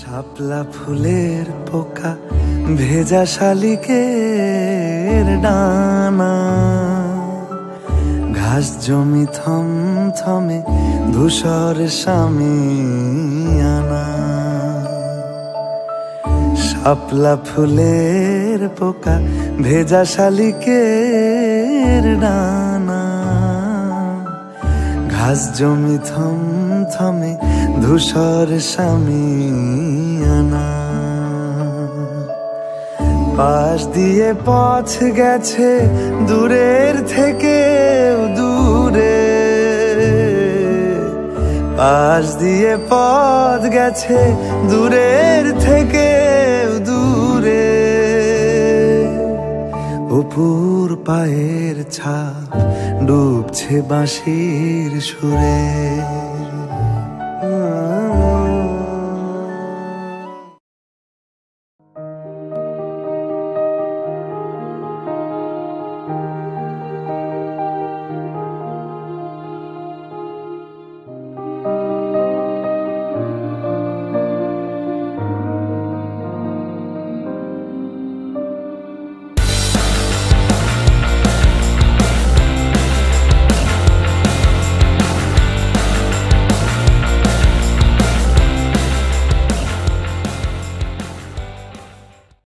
শাপলা ফুলের পোকা ভেজা শালিকের ডানা, ঘাস জমি থমথমে ধূসর শামিয়ানা। শাপলা ফুলের পোকা ভেজা শালিকের ডানা, ঘাস জমি থমথমে ধূসর শামিয়ানা। পাশ দিয়ে পথ গেছে দূরের থেকে দূরে, পাশ দিয়ে পথ গেছে দূরের থেকে দূরে। অপুর পায়ের ছাপ ডুবছে বাঁশির সুরে।